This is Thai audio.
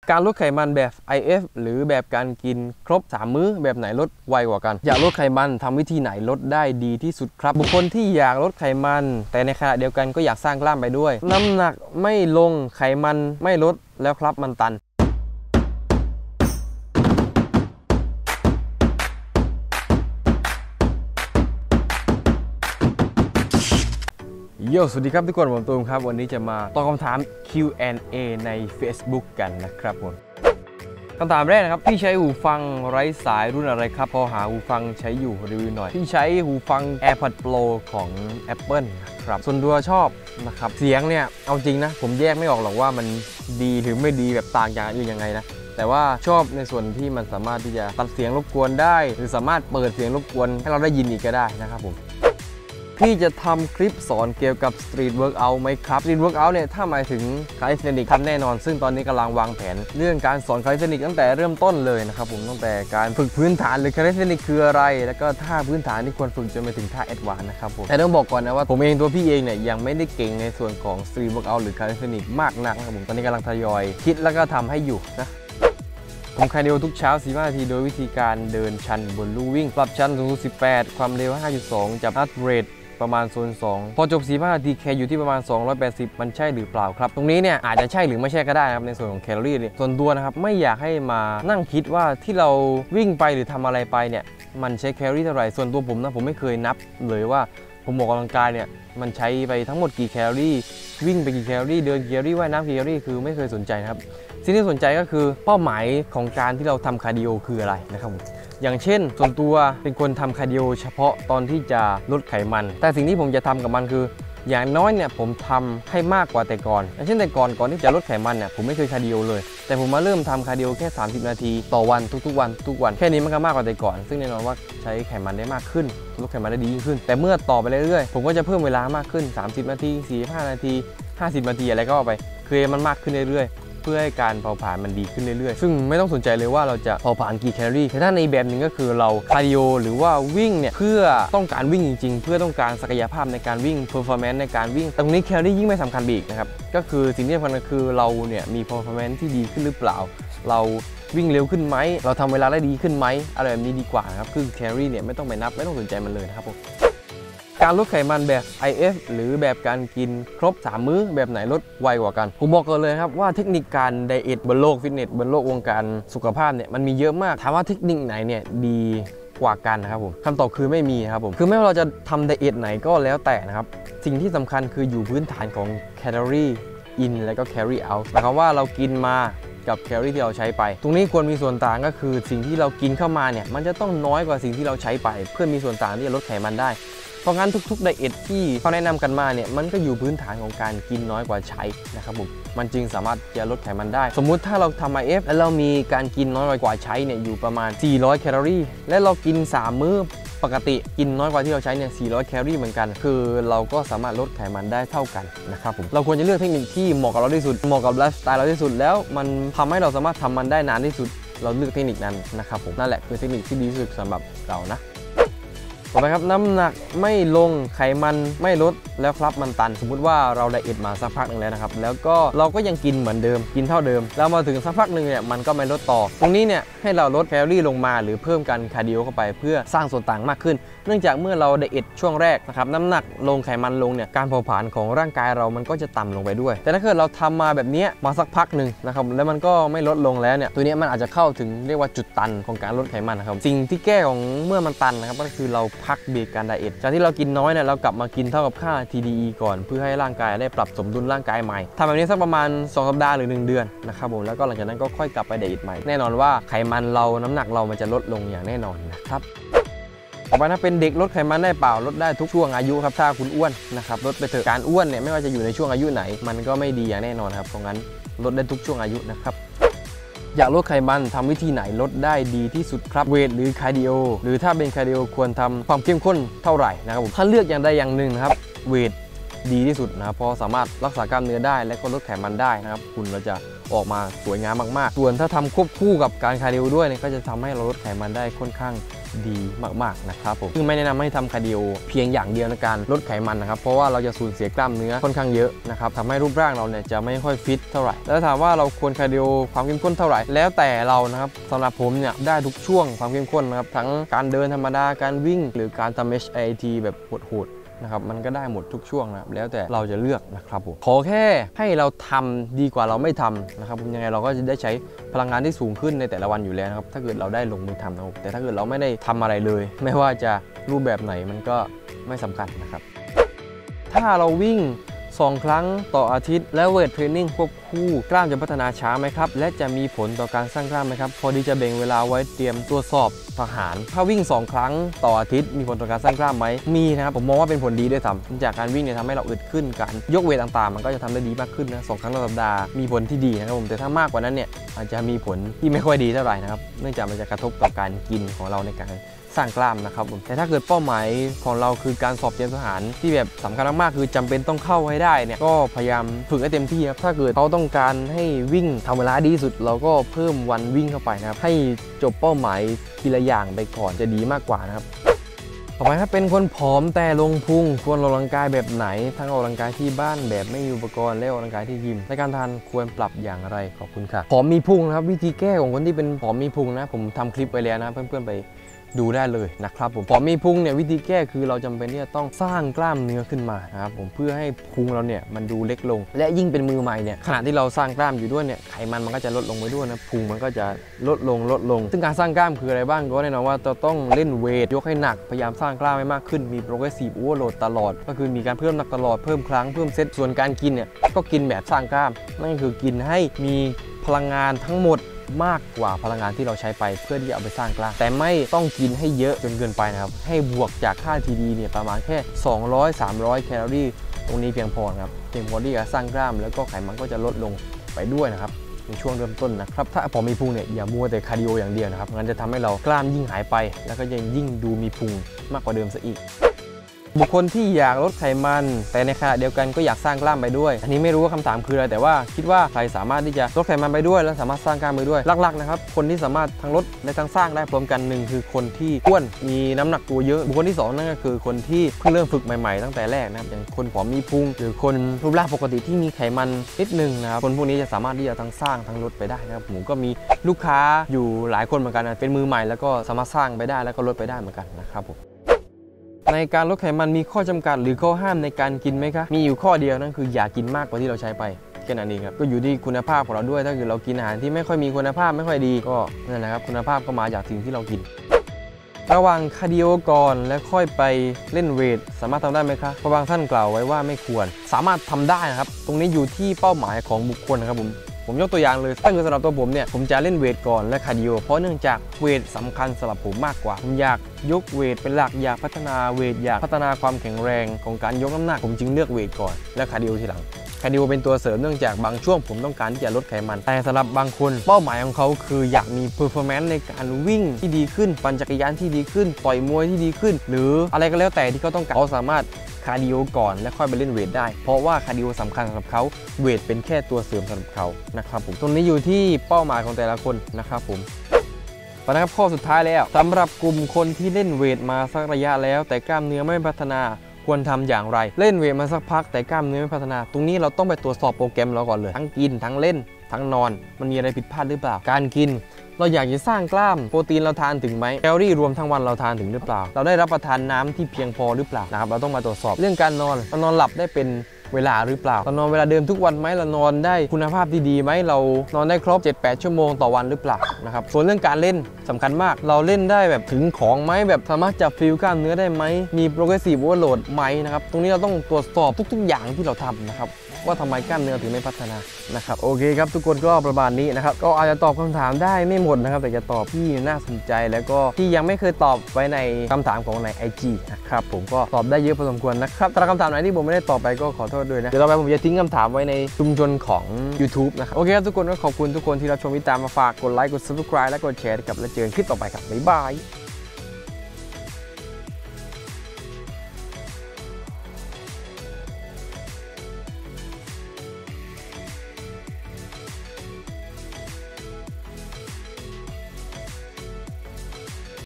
การลดไขมันแบบ IF หรือแบบการกินครบ3มื้อแบบไหนลดไวกว่ากันอยากลดไขมันทำวิธีไหนลดได้ดีที่สุดครับบุคคลที่อยากลดไขมันแต่ในขณะเดียวกันก็อยากสร้างกล้ามไปด้วยน้ำหนักไม่ลงไขมันไม่ลดแล้วครับมันตันสวัสดีครับทุกคนผมตูมครับวันนี้จะมาตอบคำถาม Q&A ใน Facebook กันนะครับผมคำถามแรกนะครับพี่ใช้หูฟังไร้สายรุ่นอะไรครับพอหาหูฟังใช้อยู่รีวิวหน่อยพี่ใช้หูฟัง AirPods Pro ของ Apple นะครับส่วนตัวชอบนะครับเสียงเนี่ยเอาจริงนะผมแยกไม่ออกหรอกว่ามันดีหรือไม่ดีแบบต่างจากอื่นยังไงนะแต่ว่าชอบในส่วนที่มันสามารถที่จะตัดเสียงรบกวนได้หรือสามารถเปิดเสียงรบกวนให้เราได้ยินอีกก็ได้นะครับผมพี่จะทำคลิปสอนเกี่ยวกับ Street Workout ไหมครับ Street Workout เนี่ยถ้าหมายถึงคาลิสเทนิกทำแน่นอนซึ่งตอนนี้กำลังวางแผนเรื่องการสอนคาลิสเทนิกตั้งแต่เริ่มต้นเลยนะครับผมตั้งแต่การฝึกพื้นฐานหรือคาลิสเทนิกคืออะไรแล้วก็ท่าพื้นฐานที่ควรฝึกจนไปถึงท่าแอดวานซ์นะครับผมแต่ต้องบอกก่อนนะว่าผมเองตัวพี่เองเนี่ยยังไม่ได้เก่งในส่วนของ Street Workout หรือคาลิสเทนิกมากนักนะครับผมตอนนี้กำลังทยอยคิดแล้วก็ทำให้อยู่นะผมคาร์ดิโอทุกเช้า45 นาทีโดยวิธีการเดินชันบนลู่วิ่งปรับชันสูงสุด18ความเร็ว 5.2 จับ Heart Rateประมาณ0.2พอจบ45 นาทีแคลอยู่ที่ประมาณ280มันใช่หรือเปล่าครับตรงนี้เนี่ยอาจจะใช่หรือไม่ใช่ก็ได้นะครับในส่วนของแคลอรี่ส่วนตัวนะครับไม่อยากให้มานั่งคิดว่าที่เราวิ่งไปหรือทำอะไรไปเนี่ยมันใช้แคลอรี่เท่าไหร่ส่วนตัวผมนะผมไม่เคยนับเลยว่าผมออกกำลังกายเนี่ยมันใช้ไปทั้งหมดกี่แคลอรี่วิ่งไปกี่แคลอรี่เดินกี่แคลอรี่ว่ายน้ำกี่แคลอรี่คือไม่เคยสนใจนะครับสิ่งที่สนใจก็คือเป้าหมายของการที่เราทำคาร์ดิโอคืออะไรนะครับอย่างเช่นส่วนตัวเป็นคนทำคาร์ดิโอเฉพาะตอนที่จะลดไขมันแต่สิ่งที่ผมจะทำกับมันคืออย่างน้อยเนี่ยผมทำให้มากกว่าแต่ก่อนอย่างเช่นแต่ก่อนที่จะลดไขมันเนี่ยผมไม่เคยคาร์ดิโอเลยแต่ผมมาเริ่มทำคาร์ดิโอแค่30 นาทีต่อวันทุกวันแค่นี้มันก็มากกว่าแต่ก่อนซึ่งแน่นอนว่าใช้ไขมันได้มากขึ้นลดไขมันได้ดียิ่งขึ้นแต่เมื่อต่อไปเรื่อยๆผมก็จะเพิ่มเวลามากขึ้น30 นาที45 นาที50 นาทีอะไรก็เอาไปคือมันมากขึ้นเรื่อยๆเพื่อให้การเผาผลาญมันดีขึ้นเรื่อยๆซึ่งไม่ต้องสนใจเลยว่าเราจะเผาผลาญกี่แคลอรี่แต่ถ้าในแบบหนึ่งก็คือเราคาร์ดิโอหรือว่าวิ่งเนี่ยเพื่อต้องการวิ่งจริงๆเพื่อต้องการศักยภาพในการวิ่งเพอร์ฟอร์แมนซ์ในการวิ่งตรงนี้แคลอรี่ยิ่งไม่สำคัญอีกนะครับก็คือสิ่งที่สำคัญก็คือเราเนี่ยมีเพอร์ฟอร์แมนซ์ที่ดีขึ้นหรือเปล่าเราวิ่งเร็วขึ้นไหมเราทำเวลาได้ดีขึ้นไหมอะไรแบบนี้ดีกว่านะครับคือแคลอรี่เนี่ยไม่ต้องไปนับไม่ต้องสนใจมันเลยนะครับผมการลดไขมันแบบ IF หรือแบบการกินครบ3มื้อแบบไหนลดไวกว่ากันผมบอกกันเลยครับว่าเทคนิคการไดเอทบนโลกฟิตเนสบนโลกวงการสุขภาพเนี่ยมันมีเยอะมากถามว่าเทคนิคไหนเนี่ยดีกว่ากันนะครับผมคำตอบคือไม่มีครับผมคือไม่ว่าเราจะทำไดเอทไหนก็แล้วแต่นะครับสิ่งที่สำคัญคืออยู่พื้นฐานของแคลอรี่อินและก็แคลอรี่เอาท์หมายความว่าเรากินมากับแคลอรี่ที่เราใช้ไปตรงนี้ควรมีส่วนต่างก็คือสิ่งที่เรากินเข้ามาเนี่ยมันจะต้องน้อยกว่าสิ่งที่เราใช้ไปเพื่อมีส่วนต่างที่จะลดไขมันได้เพราะงั้นทุกๆไดเอทที่เขาแนะนำกันมาเนี่ยมันก็อยู่พื้นฐานของการกินน้อยกว่าใช้นะครับผมมันจึงสามารถจะลดไขมันได้สมมุติถ้าเราทำ IF แล้วเรามีการกินน้อยกว่าใช้เนี่ยอยู่ประมาณ400 แคลอรี่และเรากิน3 มื้อปกติกินน้อยกว่าที่เราใช้เนี่ย400 แคลอรี่เหมือนกันคือเราก็สามารถลดไขมันได้เท่ากันนะครับผมเราควรจะเลือกเทคนิคที่เหมาะกับเราที่สุดเหมาะกับไลฟ์สไตล์เราที่สุดแล้วมันทำให้เราสามารถทำมันได้นานที่สุดเราเลือกเทคนิคนั้นนะครับผมนั่นแหละคือเทคนิคที่ดีที่สุดสำหรับเรานะต่อไปครับน้ำหนักไม่ลงไขมันไม่ลดแล้วครับมันตันสมมุติว่าเราไดเอทมาสักพักหนึ่งแล้วนะครับแล้วก็เราก็ยังกินเหมือนเดิมกินเท่าเดิมแล้วมาถึงสักพักหนึ่งเนี่ยมันก็ไม่ลดต่อตรงนี้เนี่ยให้เราลดแคลอรี่ลงมาหรือเพิ่มการคาร์ดิโอเข้าไปเพื่อสร้างส่วนต่างมากขึ้นเนื่องจากเมื่อเราไดเอทช่วงแรกนะครับน้ำหนักลงไขมันลงเนี่ยการเผาผลาญของร่างกายเรามันก็จะต่ำลงไปด้วยแต่ถ้าเกิดเราทำมาแบบนี้มาสักพักหนึ่งนะครับแล้วมันก็ไม่ลดลงแล้วเนี่ยตัวนี้มันอาจจะเข้าถึงเรียกว่าจุดตันของการลดไขมันนะครับสิ่งที่แก้ของเมื่อมันตันนะครับก็คือเราพักเบรกการไดเอทจากที่เรากินน้อยเนี่ยเรากลับมากินเท่ากับค่า TDE ก่อนเพื่อให้ร่างกายได้ปรับสมดุลร่างกายใหม่ทำแบบนี้สักประมาณ2 สัปดาห์หรือ1 เดือนนะครับผมแล้วก็หลังจากนั้นก็ค่อยกลับไปไดเอทใหม่แน่นอนว่าไขมันเราน้ำหนักเรามันจะลดลงอย่างแน่นอนนะครับต่อไปถ้าเป็นเด็กลดไขมันได้เปล่าลดได้ทุกช่วงอายุครับถ้าคุณอ้วนนะครับลดไปเถอะการอ้วนเนี่ยไม่ว่าจะอยู่ในช่วงอายุไหนมันก็ไม่ดีอย่างแน่นอนครับเพราะงั้นลดได้ทุกช่วงอายุนะครับอยากลดไขมันทำวิธีไหนลดได้ดีที่สุดครับเวทหรือคาร์ดิโอหรือถ้าเป็นคาร์ดิโอควรทำความเข้มข้นเท่าไหร่นะครับผมถ้าเลือกอย่างใดอย่างหนึ่งนะครับเวทดีที่สุดนะครับเพราะสามารถรักษากล้ามเนื้อได้และก็ลดไขมันได้นะครับคุณเราจะออกมาสวยงามมากๆส่วนถ้าทำควบคู่กับการคาร์ดิโอด้วยเนี่ยก็จะทำให้เราลดไขมันได้ค่อนข้างดีมากๆนะครับผมซึ่งไม่แนะนำให้ทำคาร์ดิโอเพียงอย่างเดียวในการลดไขมันนะครับเพราะว่าเราจะสูญเสียกล้ามเนื้อค่อนข้างเยอะนะครับทำให้รูปร่างเราเนี่ยจะไม่ค่อยฟิตเท่าไหร่แล้วถามว่าเราควรคาร์ดิโอความเข้มข้นเท่าไหร่แล้วแต่เรานะครับสำหรับผมเนี่ยได้ทุกช่วงความเข้มข้นนะครับทั้งการเดินธรรมดาการวิ่งหรือการทำ HIIT แบบโหดนะครับมันก็ได้หมดทุกช่วงนะครับแล้วแต่เราจะเลือกนะครับผมขอแค่ให้เราทำดีกว่าเราไม่ทำนะครับยังไงเราก็จะได้ใช้พลังงานที่สูงขึ้นในแต่ละวันอยู่แล้วนะครับถ้าเกิดเราได้ลงมือทำนะครับแต่ถ้าเกิดเราไม่ได้ทำอะไรเลยไม่ว่าจะรูปแบบไหนมันก็ไม่สำคัญนะครับถ้าเราวิ่ง2 ครั้งต่ออาทิตย์และเวทเทรนนิ่งควบคู่กล้ามจะพัฒนาช้าไหมครับและจะมีผลต่อการสร้างกล้ามไหมครับพอดีจะแบ่งเวลาไว้เตรียมตรวจสอบทหารถ้าวิ่ง2 ครั้งต่ออาทิตย์มีผลต่อการสร้างกล้ามไหมมีนะครับผมมองว่าเป็นผลดีด้วยซ้ำจากการวิ่งเนี่ยทำให้เราอึดขึ้นการยกเวทต่างๆมันก็จะทำได้ดีมากขึ้นนะ2 ครั้งต่อสัปดาห์มีผลที่ดีนะครับผมแต่ถ้ามากกว่านั้นเนี่ยอาจจะมีผลที่ไม่ค่อยดีเท่าไหร่นะครับเนื่องจากมันจะกระทบต่อการกินของเราในการสร้างกล้ามนะครับผมแต่ถ้าเกิดเป้าหมายของเราคือการสอบเตรียมทหารที่แบบสำคัญมากๆคือจำเป็นต้องเข้าให้ได้เนี่ยก็พยายามฝึกให้เต็มที่ครับถ้าเกิดเขาต้องการให้วิ่งทำเวลาดีที่สุดเราก็เพิ่มวันวิ่งเข้าไปนะครับให้จบเป้าหมายทีละอย่างไปก่อนจะดีมากกว่านะครับต่อไปถ้าเป็นคนผอมแต่ลงพุงควรออกกำลังกายแบบไหนทั้งออกกำลังกายที่บ้านแบบไม่มีอุปกรณ์และออกกำลังกายที่ยิมในการทานควรปรับอย่างไรขอบคุณค่ะผอมมีพุงนะครับวิธีแก้ของคนที่เป็นผอมมีพุงนะผมทำคลิปไว้แล้วนะเพื่อนๆไปดูได้เลยนะครับผมผอมมีพุงเนี่ยวิธีแก้คือเราจำเป็นที่จะต้องสร้างกล้ามเนื้อขึ้นมานะครับผมเพื่อให้พุงเราเนี่ยมันดูเล็กลงและยิ่งเป็นมือใหม่เนี่ยขณะที่เราสร้างกล้ามอยู่ด้วยเนี่ยไขมันก็จะลดลงไปด้วยนะพุงมันก็จะลดลงซึ่งการสร้างกล้ามคืออะไรบ้างก็แน่นอนว่าเราต้องเล่นเวทยกให้หนักพยายามสร้างกล้ามให้มากขึ้นมี progressive overload ตลอดก็คือมีการเพิ่มหนักตลอดเพิ่มครั้งเพิ่มเซตส่วนการกินเนี่ยก็กินแบบสร้างกล้ามนั่นก็คือกินให้มีพลังงานทั้งหมดมากกว่าพลังงานที่เราใช้ไปเพื่อที่จะเอาไปสร้างกล้ามแต่ไม่ต้องกินให้เยอะจนเกินไปนะครับให้บวกจากค่า TD เนี่ยประมาณแค่200-300 แคลอรี่ตรงนี้เพียงพอครับเพียงพอที่จะสร้างกล้ามแล้วก็ไขมันก็จะลดลงไปด้วยนะครับในช่วงเริ่มต้นนะครับถ้าพอมีพุงเนี่ยอย่ามัวแต่คาร์ดิโออย่างเดียวนะครับงั้นจะทำให้เรากล้ามยิ่งหายไปแล้วก็ยิ่งดูมีพุงมากกว่าเดิมซะอีกบุคคลที่อยากลดไขมันแต่ในขณะเดียวกันก็อยากสร้างกล้ามไปด้วยอันนี้ไม่รู้ว่าคำถามคืออะไรแต่ว่าคิดว่าใครสามารถที่จะลดไขมันไปด้วยและสามารถสร้างกล้ามไปด้วยหลักๆนะครับคนที่สามารถทั้งลดและทั้งสร้างได้พร้อมกัน1คือคนที่อ้วนมีน้ำหนักตัวเยอะบุคคลที่2นั่นก็คือคนที่เพิ่งเริ่มฝึกใหม่ๆตั้งแต่แรกนะครับอย่างคนผอมมีพุงหรือคนรูปร่างปกติที่มีไขมันนิดนึงนะครับคนพวกนี้จะสามารถที่จะทั้งสร้างทั้งลดไปได้นะครับผมก็มีลูกค้าอยู่หลายคนเหมือนกันเป็นมือใหม่แล้วก็สามารถสร้างไปได้แล้วก็ลดไปได้เหมือนกันนะครับผมในการลดไขมันมีข้อจำกัดหรือข้อห้ามในการกินไหมคะมีอยู่ข้อเดียวนั่นคืออย่ากินมากกว่าที่เราใช้ไปแค่นั้นเองครับก็อยู่ที่คุณภาพของเราด้วยถ้าเกิดเรากินอาหารที่ไม่ค่อยมีคุณภาพไม่ค่อยดีก็นั่นแหละครับคุณภาพก็มาจากสิ่งที่เรากินระหว่างคาร์ดิโอก่อนและค่อยไปเล่นเวทสามารถทำได้ไหมคะเพราะบางท่านกล่าวไว้ว่าไม่ควรสามารถทำได้นะครับตรงนี้อยู่ที่เป้าหมายของบุคคลนะครับผมยกตัวอย่างเลยถ้าเกิดสำหรับตัวผมเนี่ยผมจะเล่นเวทก่อนและคาร์ดิโอเพราะเนื่องจากเวทสำคัญสำหรับผมมากกว่าผมอยากยกเวทเป็นหลักอยากพัฒนาเวทอยากพัฒนาความแข็งแรงของการยกน้ำหนักผมจึงเลือกเวทก่อนและคาร์ดิโอทีหลังคาร์ดิโอเป็นตัวเสริมเนื่องจากบางช่วงผมต้องการที่จะลดไขมันแต่สำหรับบางคนเป้าหมายของเขาคืออยากมีเพอร์ฟอร์แมนซ์ในการวิ่งที่ดีขึ้นปั่นจักรยานที่ดีขึ้นต่อยมวยที่ดีขึ้นหรืออะไรก็แล้วแต่ที่เขาต้องการเขาสามารถคาร์ดิโอก่อนและค่อยไปเล่นเวทได้เพราะว่าคาร์ดิโอสำคัญสำหรับเขาเวทเป็นแค่ตัวเสริมสำหรับเขานะครับผมตรงนี้อยู่ที่เป้าหมายของแต่ละคนนะครับผมนะครับข้อสุดท้ายแล้วสำหรับกลุ่มคนที่เล่นเวทมาสักระยะแล้วแต่กล้ามเนื้อไม่พัฒนาควรทำอย่างไรเล่นเวทมาสักพักแต่กล้ามเนื้อไม่พัฒนาตรงนี้เราต้องไปตรวจสอบโปรแกรมเราก่อนเลยทั้งกินทั้งเล่นทั้งนอนมันมีอะไรผิดพลาดหรือเปล่าการกินเราอยากจะสร้างกล้ามโปรตีนเราทานถึงไหมแคลอรี่รวมทั้งวันเราทานถึงหรือเปล่าเราได้รับประทานน้ำที่เพียงพอหรือเปล่านะครับเราต้องมาตรวจสอบเรื่องการนอนเรานอนหลับได้เป็นเวลาหรือเปล่าเรานอนเวลาเดิมทุกวันไหมเรานอนได้คุณภาพที่ดีไหมเรานอนได้ครบ 7-8 ชั่วโมงต่อวันหรือเปล่านะครับส่วนเรื่องการเล่นสำคัญมากเราเล่นได้แบบถึงของไหมแบบสามารถจับฟิลกล้ามเนื้อได้ไหมมี progressive overload ไหมนะครับตรงนี้เราต้องตรวจสอบทุกๆอย่างที่เราทำนะครับว่าทำไมกล้ามเนื้อถึงไม่พัฒนานะครับโอเคครับทุกคนก็ประมาณนี้นะครับก็อาจจะตอบคำถามได้ไม่หมดนะครับแต่จะตอบที่น่าสนใจแล้วก็ที่ยังไม่เคยตอบไว้ในคำถามของใน IG นะครับผมก็ตอบได้เยอะพอสมควรนะครับถ้าคำถามไหนที่ผมไม่ได้ตอบไปก็ขอโทษด้วยนะเดี๋ยวต่อไปผมจะทิ้งคำถามไว้ในชุมชนของ YouTube นะครับโอเคครับทุกคนก็ขอบคุณทุกคนที่รับชมติดตามมาฝากกดไลค์กด Subscribe และกดแชร์กับและเจอกันคลิปต่อไปครับบ๊ายบาย